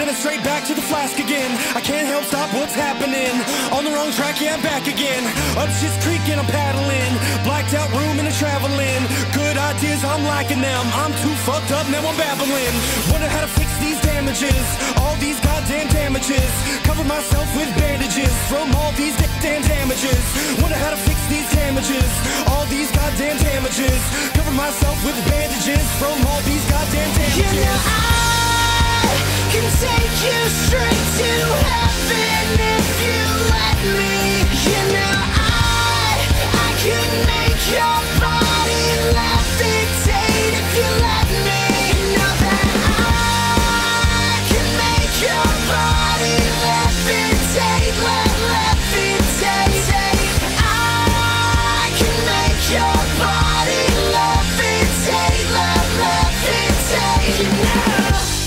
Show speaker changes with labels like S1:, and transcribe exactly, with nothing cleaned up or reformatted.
S1: Running straight back to the flask again. I can't help stop what's happening. On the wrong track, yeah, I'm back again. Up shit's creek and I'm paddling. Blacked out room and I'm traveling. Good ideas, I'm liking them. I'm too fucked up, now I'm babbling. Wonder how to fix these damages. All these goddamn damages. Cover myself with bandages from all these damn damages. Wonder how to fix these damages. All these goddamn damages. Cover myself with bandages from all these goddamn damages.
S2: You know I can take you straight to heaven if you let me. You know I, I can make your body levitate if you let me. Know that I can make your body levitate, le levitate. I can make your body levitate, le levitate. You know.